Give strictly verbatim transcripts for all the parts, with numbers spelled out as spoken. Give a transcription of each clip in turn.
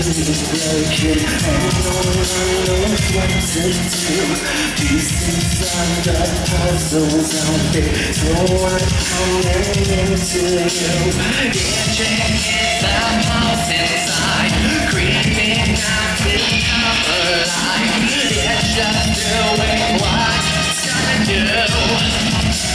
broken and no one knows what to do. Pieces of the puzzles out there, so I'm coming into you. Itching is the pulse inside, creeping out to come alive. It's just doing what it's gonna do.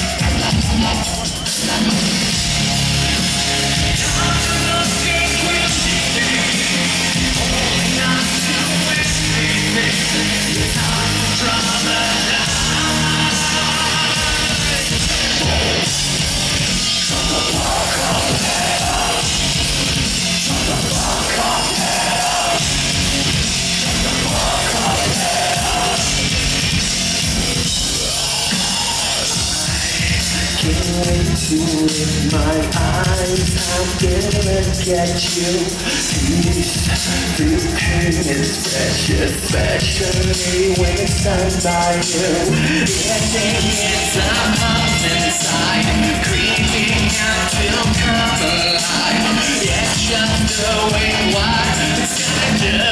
Into in my eyes, I'm gonna get you. Peace through pain is precious, especially when it's done by you. Getting it's a pulse inside, creeping out to come alive. It's just doing what it's gonna do.